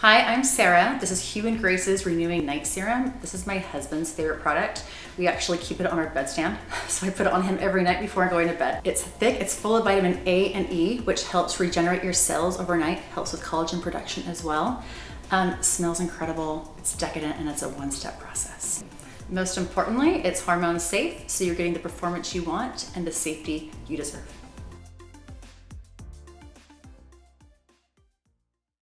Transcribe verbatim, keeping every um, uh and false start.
Hi, I'm Sarah. This is Hugh and Grace's Renewing Night Serum. This is my husband's favorite product. We actually keep it on our bedstand, so I put it on him every night before going to bed. It's thick, it's full of vitamin A and E, which helps regenerate your cells overnight, helps with collagen production as well. Um, smells incredible, it's decadent, and it's a one-step process. Most importantly, it's hormone safe, so you're getting the performance you want and the safety you deserve.